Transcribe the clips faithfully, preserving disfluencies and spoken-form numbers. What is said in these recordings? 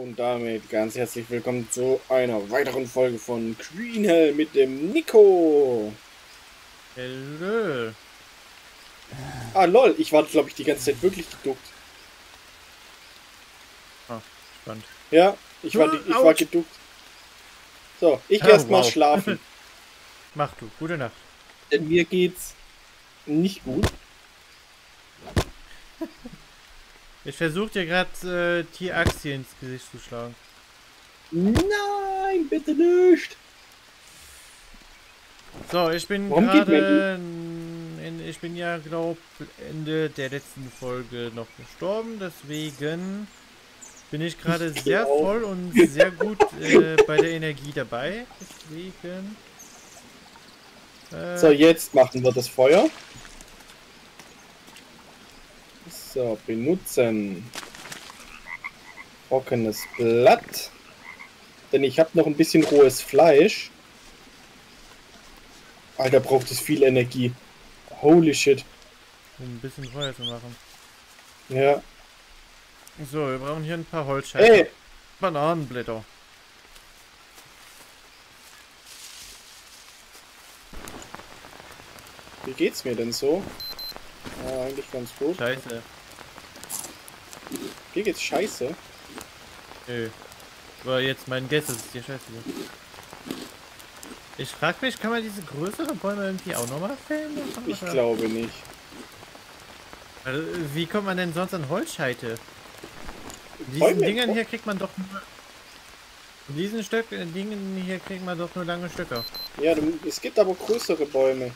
Und damit ganz herzlich willkommen zu einer weiteren Folge von Green Hell mit dem Nico. Hello. Ah lol, ich war glaube ich die ganze Zeit wirklich geduckt. Ah, spannend. Ja, ich war, die, ich war geduckt. So, ich gehe Oh, erstmal wow. schlafen. Mach du, gute Nacht. Denn mir geht's nicht gut. Ich versuche dir gerade äh, T-Achse ins Gesicht zu schlagen. Nein, bitte nicht. So, ich bin Warum geht gerade, ich bin ja glaube Ende der letzten Folge noch gestorben, deswegen bin ich gerade sehr glaub. voll und sehr gut äh, bei der Energie dabei. Deswegen. Äh, So, jetzt machen wir das Feuer. So, benutzen. Trockenes Blatt. Denn ich habe noch ein bisschen rohes Fleisch. Alter, braucht es viel Energie. Holy shit. um ein bisschen Feuer zu machen. Ja. So, wir brauchen hier ein paar Holzscheiben. Hey! Bananenblätter. Wie geht's mir denn so? Ja, eigentlich ganz gut. Scheiße. Dir geht's scheiße. Nö. Aber jetzt mein Guess, dass es dir scheiße wird. Ich frag mich, kann man diese größeren Bäume irgendwie auch nochmal fällen? Ich glaube nicht. Also, wie kommt man denn sonst an Holzscheite? Diesen Bäume- Dingern hier kriegt man doch nur... In diesen Stöck, in Dingen hier kriegt man doch nur lange Stöcker. Ja, du- es gibt aber größere Bäume.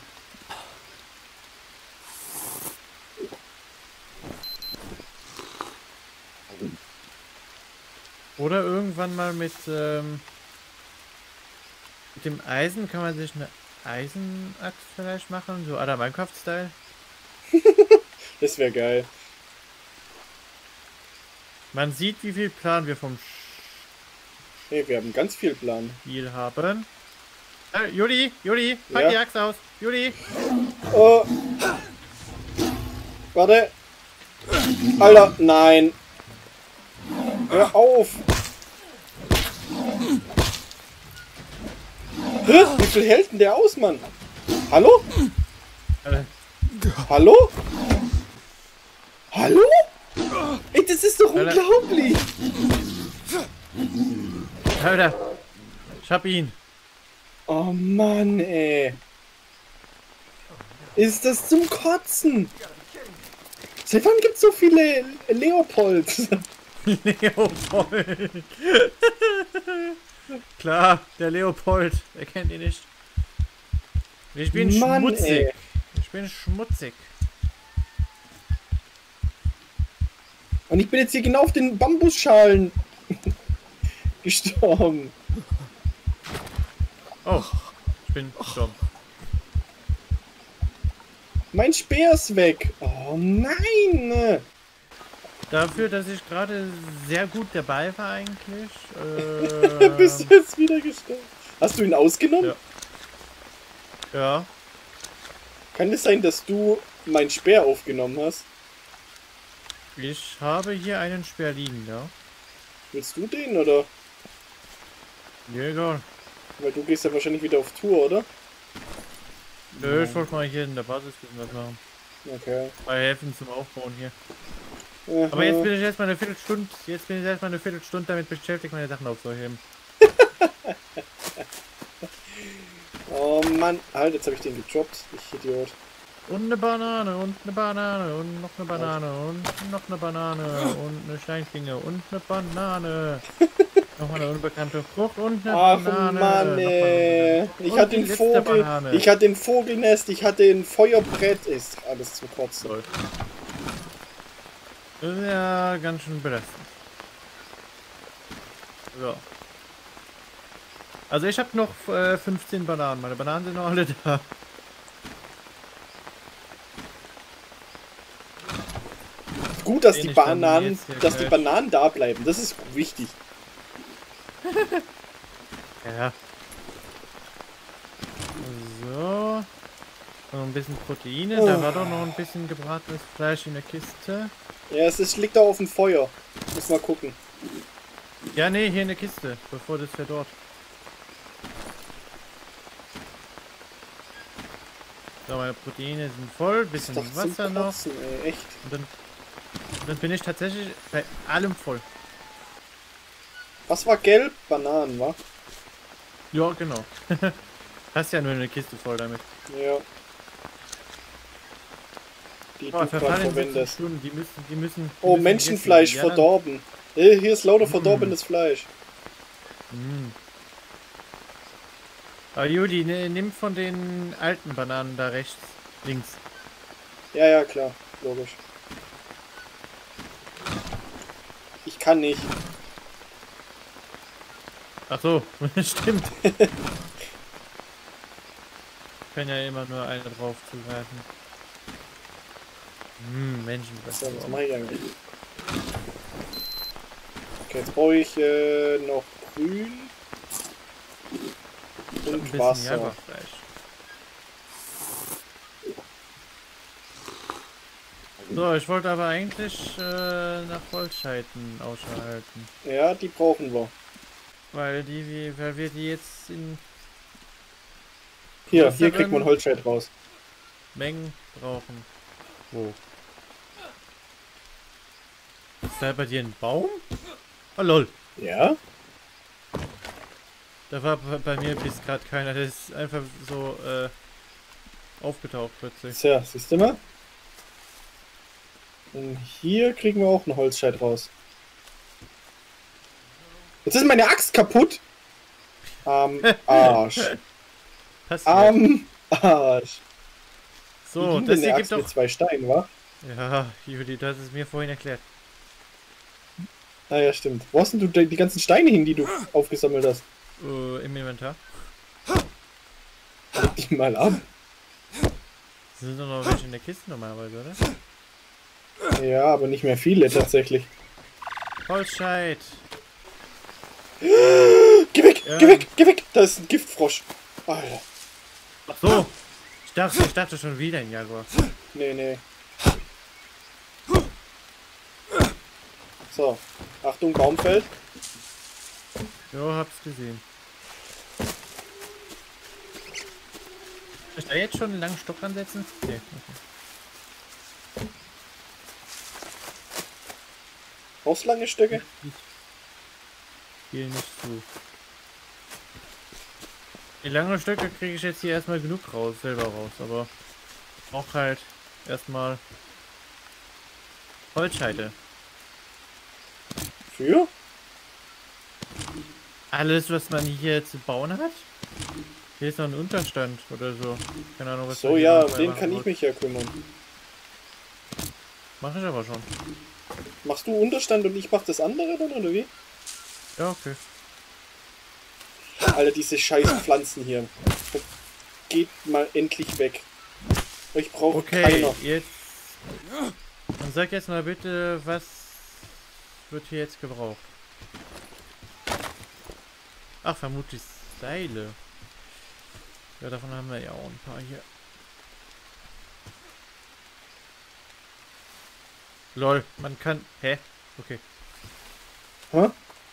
Oder irgendwann mal mit, ähm, mit dem Eisen kann man sich eine Eisenaxt vielleicht machen, so à la Minecraft-Style. Das wäre geil. Man sieht, wie viel Plan wir vom Hey, wir haben ganz viel Plan. Spiel haben. Äh, Juli, Juli, pack Ja? die Axt aus. Juli. Oh. Warte. Alter, nein. Hör auf. Hä? Wie viel hält denn der aus, Mann? Hallo? Äh, Hallo? Hallo? Ey, das ist doch Alter. unglaublich. Alter, ich hab ihn. Oh Mann, ey. Ist das zum Kotzen? Seit wann gibt's so viele Leopolds? Leopold. Klar, der Leopold. Er kennt ihn nicht. Ich bin Mann, schmutzig. ey. Ich bin schmutzig. Und ich bin jetzt hier genau auf den Bambusschalen gestorben. Oh, ich bin gestorben. Mein Speer ist weg. Oh nein. Dafür, dass ich gerade sehr gut dabei war eigentlich. Äh, Bist du jetzt wieder gestorben? Hast du ihn ausgenommen? Ja. Ja. Kann es sein, dass du mein Speer aufgenommen hast? Ich habe hier einen Speer liegen, ja. Willst du den, oder? Ja, egal. Weil du gehst ja wahrscheinlich wieder auf Tour, oder? Nö, ich wollte mal hier in der Basis ein bisschen was machen. Okay. Bei helfen zum Aufbauen hier. Aha. Aber jetzt bin ich erstmal eine Viertelstunde, jetzt bin ich erstmal eine Viertelstunde damit beschäftigt, meine Sachen aufzuheben. Oh Mann. Halt, jetzt habe ich den gedroppt. Ich Idiot. Und eine Banane und eine Banane und noch eine Banane und noch eine Banane und eine Steinschlinge und eine Banane. Nochmal eine unbekannte Frucht und eine Ach Banane. Mann, ey. Und Ich hatte die den letzte Vogel. Banane. Ich hatte den Vogelnest. Ich hatte ein Feuerbrett. Ist alles zum Kotzen. Toll. Das ist ja ganz schön belastend. So. Also ich habe noch äh, fünfzehn Bananen. Meine Bananen sind noch alle da. Gut, dass Den die ich dann Bananen, jetzt hier dass die gleich- Bananen da bleiben. Das ist wichtig. Ja. So. Noch ein bisschen Proteine. Da war doch noch ein bisschen gebratenes Fleisch in der Kiste. Ja, es ist, liegt da auf dem Feuer. Muss mal gucken. Ja, nee, hier in der Kiste, bevor das verdorrt. So, meine Proteine sind voll, Das ist bisschen doch Wasser zum noch. Kotzen, ey, echt. Und dann, dann bin ich tatsächlich bei allem voll. Was war gelb? Bananen, wa? Ja, genau. Hast ja nur eine Kiste voll damit. Ja. Die Boah, du gerade verfallen verwendest. Stunden, die müssen, die müssen. Die Oh, müssen Menschenfleisch gegessen werden. verdorben. Äh, Hier ist lauter Mm. verdorbenes Fleisch. Mm. Aber Juli, ne, nimm von den alten Bananen da rechts, links. Ja, ja, klar. Logisch. Ich kann nicht. Ach so, stimmt. Kann ja immer nur eine drauf zugreifen. Hm, Menschen, was So, was mache ich eigentlich? Okay, jetzt brauche ich äh, noch Grün ein und bisschen Wasser. Jaguarfleisch. So, ich wollte aber eigentlich äh, nach Holzscheiten Ausschau halten. Ja, die brauchen wir. Weil die, wie- weil wir die jetzt in Hier, hier kriegt größeren man Holzscheit raus. Mengen brauchen. Wo? Ist da bei dir ein Baum? Oh lol. Ja? Da war bei bei mir bis gerade keiner. Der ist einfach so äh, aufgetaucht plötzlich. Tja, siehst du mal? Und hier kriegen wir auch einen Holzscheit raus. Jetzt ist meine Axt kaputt. Am Arsch. Passiert. Am Arsch. So, Wie ging das denn hier eine gibt Axt mit doch. zwei Steinen, wa? Ja, Juli, du hast es mir vorhin erklärt. Ah ja, stimmt. Wo hast denn du die die ganzen Steine hin, die du aufgesammelt hast? Äh, im Inventar. Leg die mal ab. Sind doch noch welche in der Kiste normalerweise, oder? Ja, aber nicht mehr viele tatsächlich. Holzscheit. Geh weg, Ja. geh weg, geh weg. Da ist ein Giftfrosch. Alter. Ach so. Ich dachte, ich dachte schon wieder ein Jaguar. Nee, nee. So. Achtung, Baumfeld. Jo, hab's gesehen. Soll ich da jetzt schon einen langen Stock ansetzen? Nee, okay. Brauchst du lange Stöcke? Hier nicht zu. Die langen Stöcke kriege ich jetzt hier erstmal genug raus, selber raus, aber auch halt erstmal Holzscheite. Für? Alles, was man hier zu bauen hat? Hier ist noch ein Unterstand oder so. Keine Ahnung, was So, man hier ja, noch um bei den machen kann ich wollt. mich ja kümmern. Mach ich aber schon. Machst du Unterstand und ich mach das andere dann, oder wie? Ja, okay. Alter, diese scheiß Pflanzen hier. Geht mal endlich weg. Ich brauche Okay, keiner. jetzt. Dann sag jetzt mal bitte, was wird hier jetzt gebraucht? Ach, vermutlich Seile. Ja, davon haben wir ja auch ein paar hier. Lol, man kann. Hä? Okay. Hä?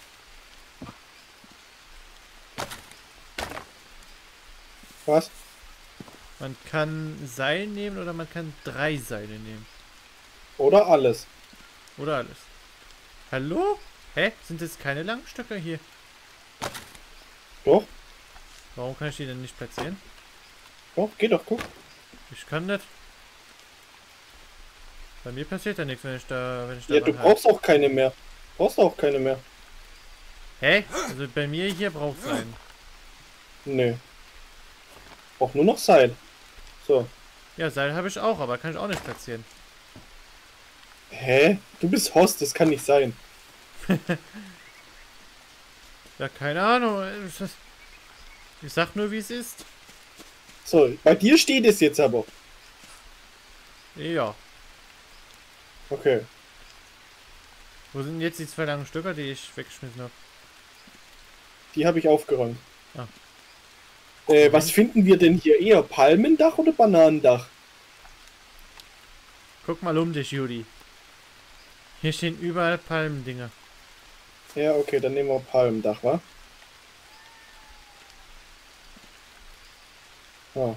Was? Man kann Seil nehmen oder man kann drei Seile nehmen. Oder alles. Oder alles. Hallo? Hä? Sind das keine langen Stöcke hier? Doch, Warum kann ich die denn nicht platzieren? doch, geh doch, guck. Ich kann nicht. Bei mir passiert ja nichts, wenn ich da, wenn ich da Ja, du dran halte. brauchst auch keine mehr. Brauchst auch keine mehr. Hä? Also bei mir hier braucht es einen. Nee. Brauch nur noch Seil. So. Ja, Seil habe ich auch, aber kann ich auch nicht platzieren. Hä? Du bist Host, das kann nicht sein. Ja, keine Ahnung. Ich sag nur, wie es ist. So, bei dir steht es jetzt aber. Ja. Okay. Wo sind jetzt die zwei langen Stöcker, die ich weggeschmissen habe? Die habe ich aufgeräumt. Ah. Äh, was finden wir denn hier eher? Palmendach oder Bananendach? Guck mal um dich, Judy. Hier stehen überall Palmendinger. Ja, okay, dann nehmen wir Palmdach, wa? Ah.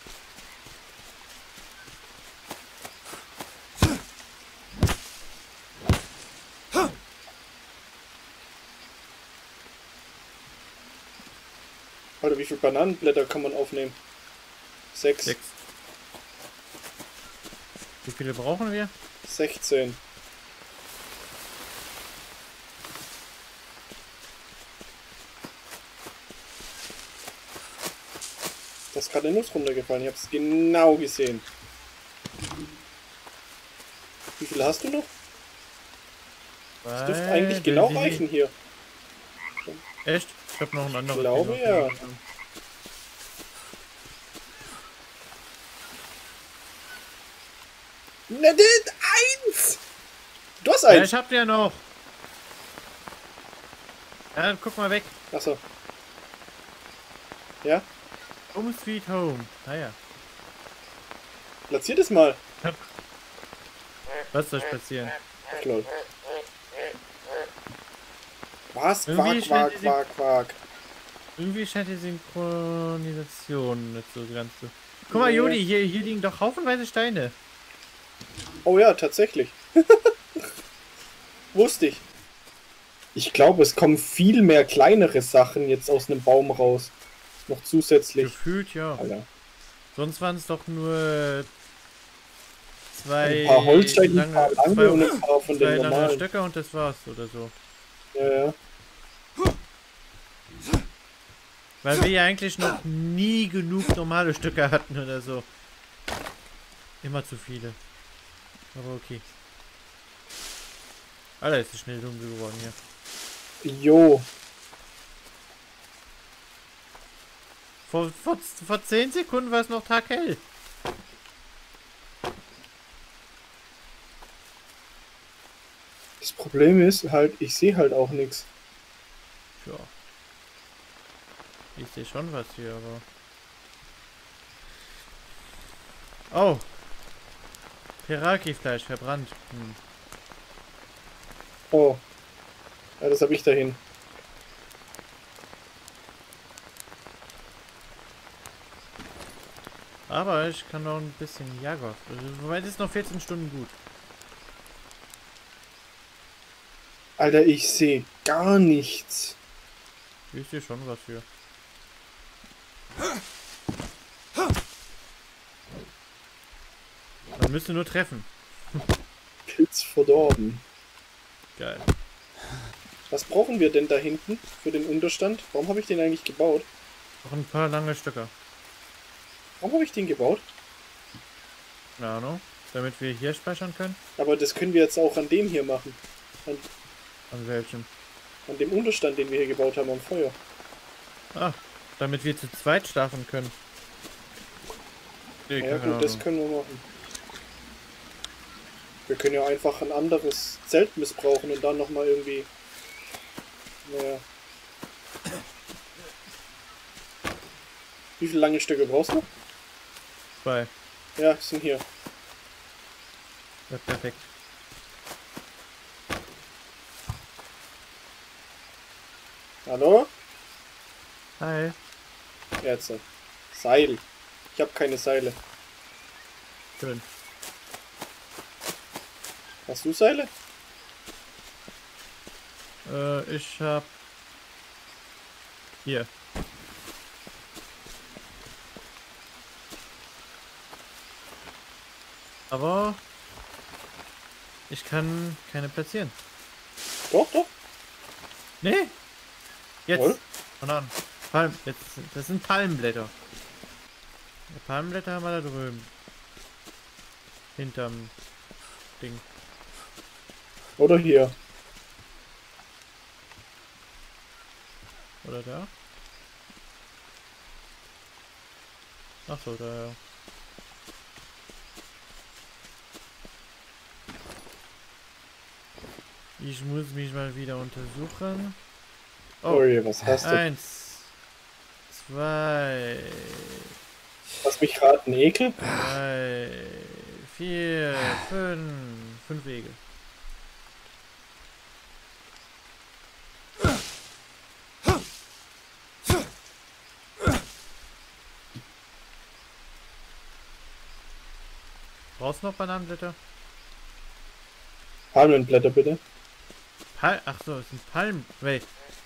Alter, wie viele Bananenblätter kann man aufnehmen? Sechs. Sechs. Wie viele brauchen wir? Sechzehn. Da ist gerade eine Nuss runtergefallen. Ich habe es genau gesehen. Wie viele hast du noch? Das dürfte Weil eigentlich genau die- reichen hier. Echt? Ich habe noch ein anderes. Ich glaube, Ding ja. aufgenommen. Na, das eins! Du hast Ja, eins! ich hab ja noch. Ja, dann guck mal weg. Achso. Ja? Home Sweet Home. Naja. Platziert es mal. Was soll passieren? Lol. Was? Irgendwie Quark, Quark, scheint die- Quark, Quark. Irgendwie scheint die Synchronisation nicht so ganz so. Guck mal, Nee. Jodi, hier, hier liegen doch haufenweise Steine. Oh ja, tatsächlich. Wusste ich. Ich glaube, es kommen viel mehr kleinere Sachen jetzt aus einem Baum raus. Noch zusätzlich. Gefühlt, ja. Alter. Sonst waren es doch nur zwei Ein paar Holzsteine, ein lange, paar lange zwei, und ein paar von zwei den lange normalen. Stöcke und das war's oder so. Ja, ja. Weil wir ja eigentlich noch nie genug normale Stücke hatten oder so. Immer zu viele. Aber okay. Alter, ist es schnell dunkel geworden hier. Jo. Vor, vor, vor zehn Sekunden war es noch taghell. Das Problem ist halt, ich sehe halt auch nichts. Ja. Ich sehe schon was hier, aber... Oh! Peraki-Fleisch verbrannt. Hm. Oh. Ja, das habe ich dahin. Aber ich kann noch ein bisschen Jaguar. Wobei das ist noch vierzehn Stunden gut. Alter, ich sehe gar nichts. Ich sehe schon was hier. Man müsste nur treffen. Pilz verdorben. Geil. Was brauchen wir denn da hinten für den Unterstand? Warum habe ich den eigentlich gebaut? Noch ein paar lange Stöcker. Warum habe ich den gebaut? Keine Ahnung. Damit wir hier speichern können. Aber das können wir jetzt auch an dem hier machen. An, An welchem? an dem Unterstand, den wir hier gebaut haben am Feuer. Ah, damit wir zu zweit schlafen können. Nee, Ja keine gut, das Ahnung. können wir machen. Wir können ja einfach ein anderes Zelt missbrauchen und dann nochmal irgendwie... Naja. Wie viele lange Stücke brauchst du? Zwei. Ja, sind hier. Ja, perfekt. Hallo? Hi. Jetzt. Seil. Ich habe keine Seile. Schön. Hast du Seile? Äh, ich hab... Hier. Aber... Ich kann keine platzieren. Doch, doch. Nee! Jetzt! Wohl? Von an. Palm... Jetzt, das sind Palmblätter. Ja, Palmblätter haben wir da drüben. Hinterm Ding. Oder hier. Oder da? Ach so, da ja. Ich muss mich mal wieder untersuchen. Oh, Oh, je, was hast du? eins, zwei, Lass mich raten, Ekel? drei, vier, fünf, fünf Wege. Brauchst du noch Bananenblätter? Palmenblätter bitte. Pal Ach so, es sind Palmen. Wait.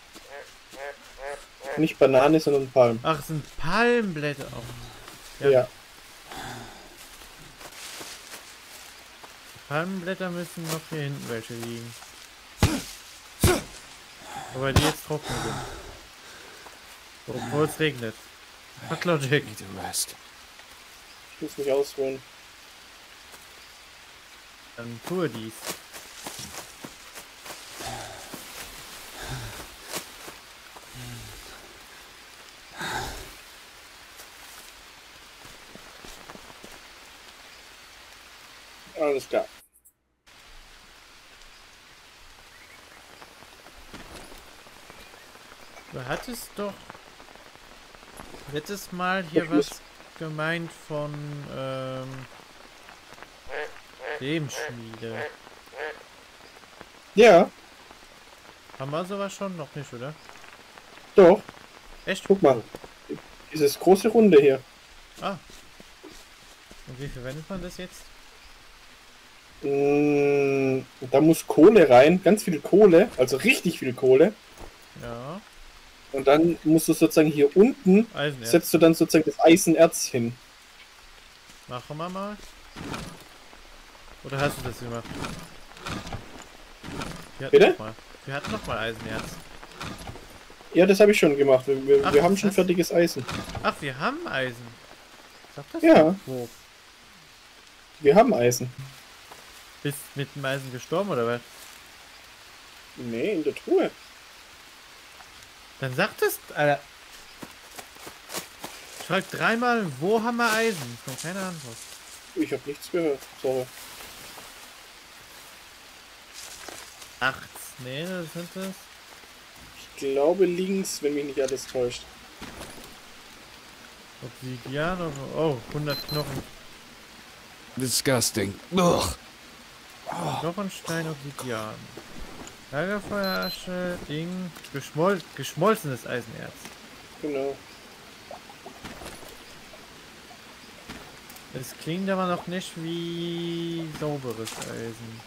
Nicht Banane, sondern Palm. Ach, es sind Palmblätter. Oh. Ja. ja. Palmblätter müssen noch hier hinten welche liegen. Wobei die jetzt trocken sind. Obwohl es regnet. Ach, Logic. Ich muss mich ausruhen. Dann tue dies. Alles klar. Du hattest doch letztes Mal hier was gemeint von ähm, Lebensschmiede. Ja. Haben wir sowas schon? Noch nicht, oder? Doch. Echt? Guck mal. Dieses große Runde hier. Ah. Und wie verwendet man das jetzt? Mm, da muss Kohle rein. Ganz viel Kohle. Also richtig viel Kohle. Ja. Und dann musst du sozusagen hier unten, Eisenerz. setzt du dann sozusagen das Eisenerz hin. Machen wir mal. Oder hast du das gemacht? Wir Bitte? Noch mal. Wir hatten noch mal Eisenerz. Ja, das habe ich schon gemacht. Wir, wir, Ach, wir haben schon das? fertiges Eisen. Ach, wir haben Eisen. Sag das Ja. doch. Wo? Wir haben Eisen. Bist mit dem Eisen gestorben oder was? Nee, in der Truhe. Dann sag das, Alter. Ich frag dreimal, wo haben wir Eisen? Kommt keine Antwort. Ich habe nichts gehört. Sorry. Acht. Nee, das sind das. Ich glaube links, wenn mich nicht alles täuscht. Obsidian oder. Oh, hundert Knochen. Disgusting. Ugh. Knochenstein, Obsidian. Lagerfeuerasche, Ding. Geschmol geschmolzenes Eisenerz. Genau. Es klingt aber noch nicht wie sauberes Eisen.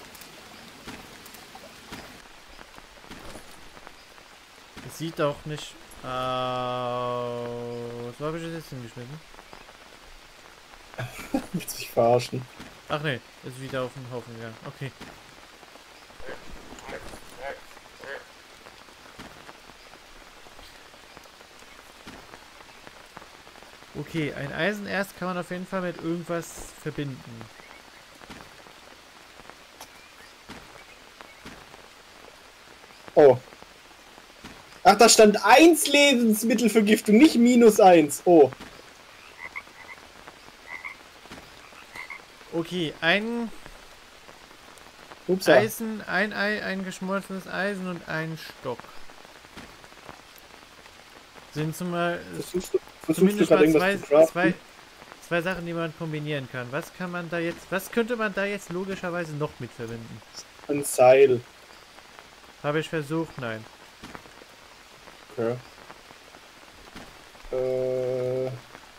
Es sieht auch nicht aus. Wo habe ich das jetzt hingeschmissen? Willst dich verarschen? Ach ne, ist wieder auf den Haufen gegangen. Okay. Okay, ein Eisenerz kann man auf jeden Fall mit irgendwas verbinden. Oh. Ach, da stand eins Lebensmittelvergiftung, nicht minus eins. Oh. Okay, ein Upsa. Eisen, ein Ei, ein geschmolzenes Eisen und ein Stock. Sind zum Beispiel Versuchst du, versuchst du zumindest gerade mal irgendwas zwei, zu zwei, craften? zwei Sachen, die man kombinieren kann. Was kann man da jetzt, was könnte man da jetzt logischerweise noch mit verwenden? Ein Seil. Habe ich versucht, nein. Okay. Äh,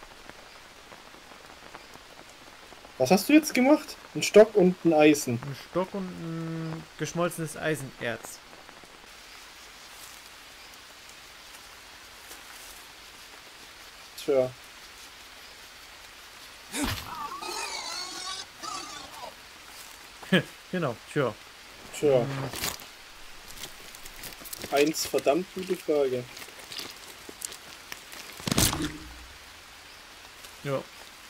was hast du jetzt gemacht? Ein Stock und ein Eisen. Ein Stock und ein geschmolzenes Eisenerz. Tja. Genau, tja. Tja. Hm, Eins verdammt gute Frage. ja.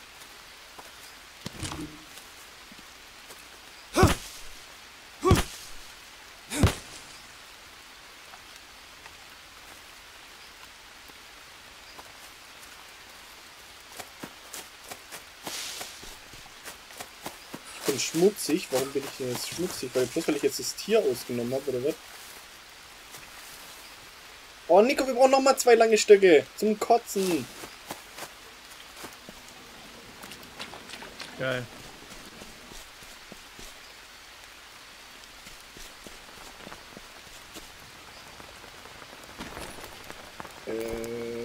Ich bin schmutzig. Warum bin ich denn jetzt schmutzig? Weil bloß weil ich jetzt das Tier ausgenommen habe, oder was? Oh, Nico, wir brauchen noch mal zwei lange Stöcke zum Kotzen. Geil.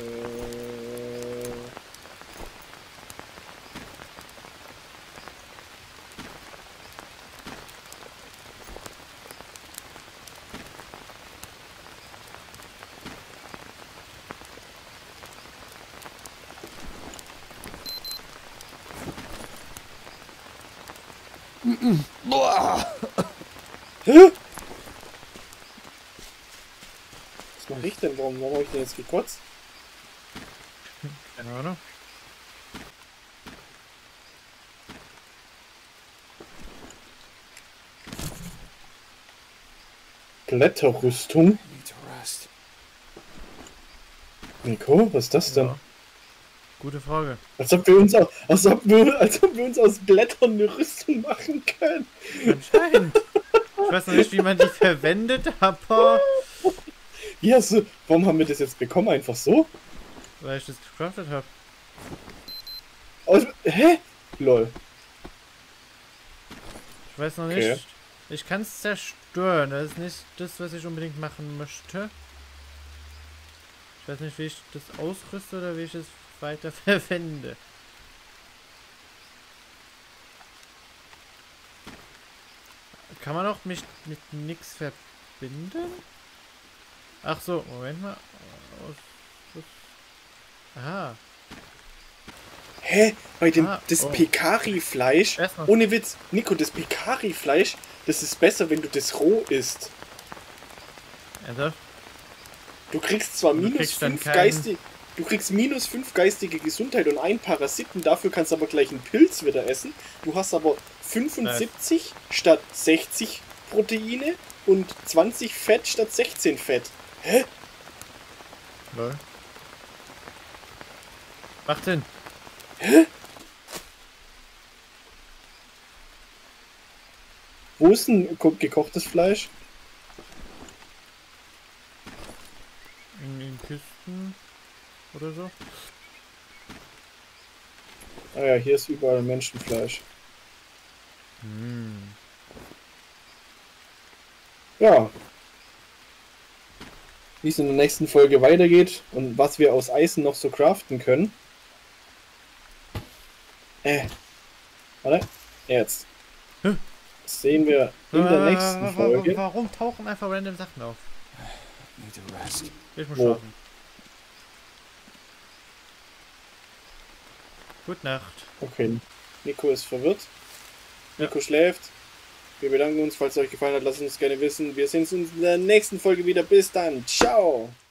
Äh... Boah. Hä? Was mache ich denn? Warum, warum habe ich denn jetzt gekotzt? Keine Ahnung. Blätterrüstung? Need to rest. Nico, was ist das denn? Ja. Gute Frage. Als ob wir uns aus, als ob wir, als ob wir uns aus Blättern eine Rüstung machen können. Anscheinend. Ich weiß noch nicht, wie man die verwendet, aber... Wie hast du, warum haben wir das jetzt bekommen? Einfach so? Weil ich das gecraftet habe. Aus, hä? Lol. Ich weiß noch Okay. nicht. Ich kann es zerstören. Das ist nicht das, was ich unbedingt machen möchte. Ich weiß nicht, wie ich das ausrüste oder wie ich es weiter verwende. Kann man auch mich mit nichts verbinden? Ach so, Moment mal. Aus, aus, aha. Hä? Bei dem, Ah, das oh. Pekari-Fleisch, Erstmal. ohne Witz, Nico, das Pekari-Fleisch, das ist besser, wenn du das roh isst. Also, Du kriegst zwar Und du minus kriegst dann fünf keinen- geistige, du kriegst minus fünf geistige Gesundheit und ein Parasiten, dafür kannst du aber gleich einen Pilz wieder essen. Du hast aber fünfundsiebzig statt sechzig Proteine und zwanzig Fett statt sechzehn Fett. Hä? lol. Macht Sinn. Wo ist denn ko- gekochtes Fleisch? In den Kisten oder so. Ah ja, hier ist überall Menschenfleisch. Hm. Ja. Wie es in der nächsten Folge weitergeht und was wir aus Eisen noch so craften können. Äh. Warte. Jetzt. Hä? Das sehen wir in der Äh, nächsten wa- wa- Folge. Warum tauchen einfach random Sachen auf? Need to rest. Ich muss Wo? schlafen. Gute Nacht. Okay. Nico ist verwirrt. Nico schläft. Wir bedanken uns, falls es euch gefallen hat. Lasst uns gerne wissen. Wir sehen uns in der nächsten Folge wieder. Bis dann. Ciao.